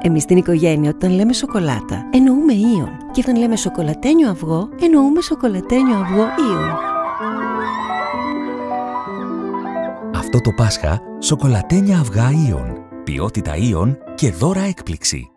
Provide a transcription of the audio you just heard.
Εμείς στην οικογένεια όταν λέμε σοκολάτα εννοούμε Ion. Και όταν λέμε σοκολατένιο αυγό εννοούμε σοκολατένιο αυγό Ion. Αυτό το Πάσχα, σοκολατένια αυγά Ion. Ποιότητα Ion και δώρα έκπληξη.